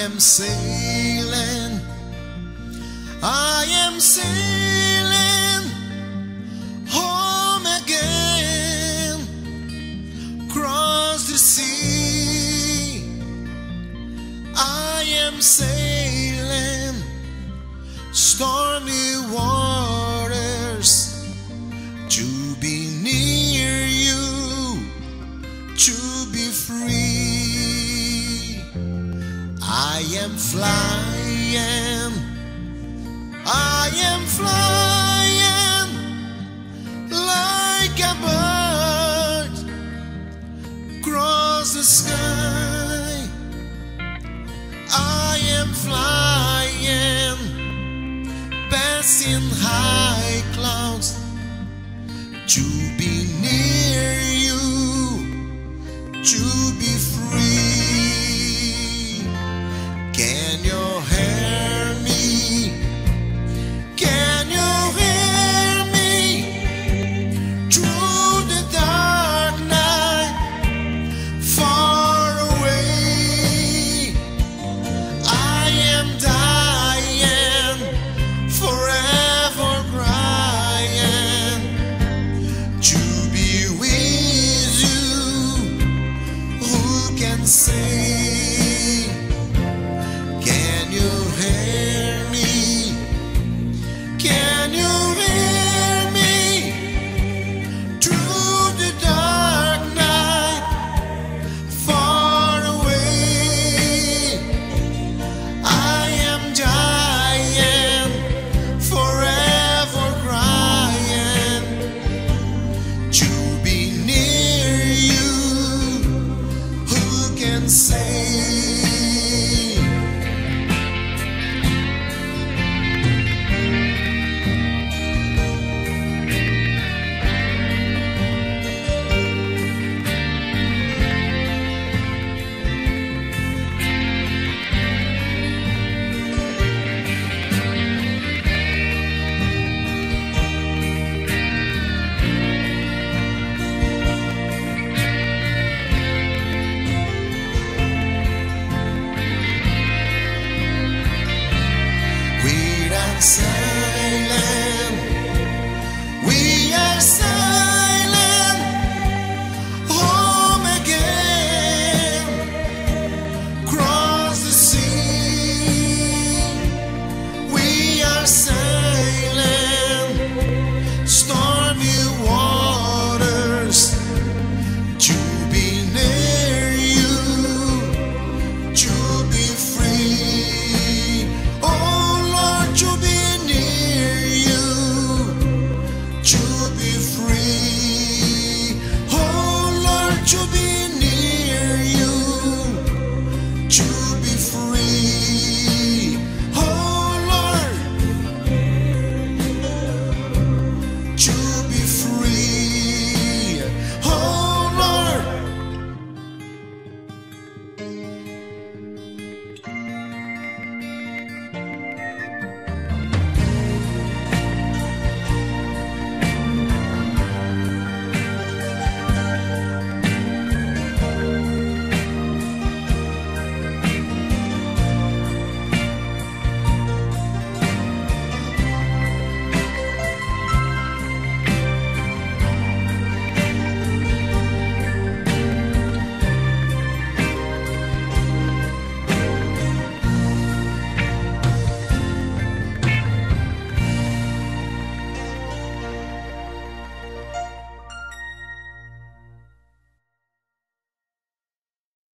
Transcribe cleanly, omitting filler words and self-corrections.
am sailing, I am sailing home again, across the sea. I am sailing stormy waters to be near you, to be free. I am flying, I am flying like a bird across the sky. I am flying past in high clouds to be near you, to be